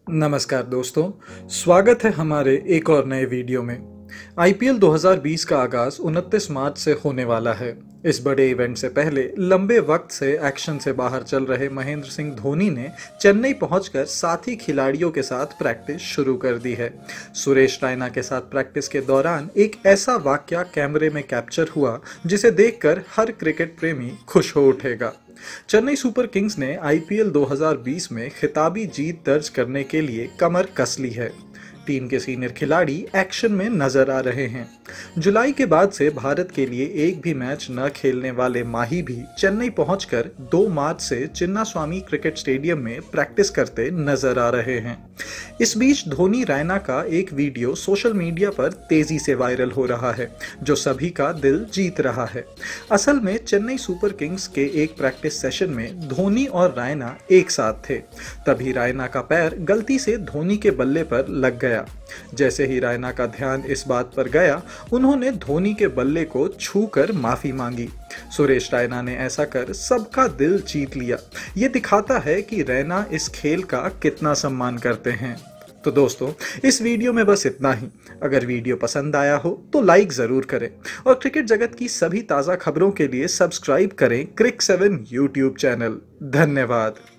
नमस्कार दोस्तों, स्वागत है हमारे एक और नए वीडियो में। आईपीएल 2020 का आगाज 29 मार्च से होने वाला है। इस बड़े इवेंट से पहले लंबे वक्त से एक्शन से बाहर चल रहे महेंद्र सिंह धोनी ने चेन्नई पहुंचकर साथी खिलाड़ियों के साथ प्रैक्टिस शुरू कर दी है। सुरेश रैना के साथ प्रैक्टिस के दौरान एक ऐसा वाकया कैमरे में कैप्चर हुआ जिसे देखकर हर क्रिकेट प्रेमी खुश हो उठेगा। चेन्नई सुपर किंग्स ने आईपीएल 2020 में खिताबी जीत दर्ज करने के लिए कमर कस ली है। टीम के सीनियर खिलाड़ी एक्शन में नजर आ रहे हैं। जुलाई के बाद से भारत के लिए एक भी मैच न खेलने वाले माही भी चेन्नई पहुंचकर 2 मार्च से चिन्नास्वामी क्रिकेट स्टेडियम में प्रैक्टिस करते नजर आ रहे हैं। इस बीच धोनी रैना का एक वीडियो सोशल मीडिया पर तेजी से वायरल हो रहा है, जो सभी का दिल जीत रहा है। असल में चेन्नई सुपर किंग्स के एक प्रैक्टिस सेशन में धोनी और रैना एक साथ थे। तभी रैना का पैर गलती से धोनी के बल्ले पर लग गया। जैसे ही रैना का ध्यान इस बात पर गया, उन्होंने धोनी के बल्ले को छूकर माफी मांगी। सुरेश रैना ने ऐसा कर सबका दिल जीत लिया। ये दिखाता है कि रैना इस खेल का कितना सम्मान करते हैं। तो दोस्तों, इस वीडियो में बस इतना ही। अगर वीडियो पसंद आया हो तो लाइक जरूर करें और क्रिकेट जगत की सभी ताज़ा खबरों के लिए सब्सक्राइब करें क्रिक 7 यूट्यूब चैनल। धन्यवाद।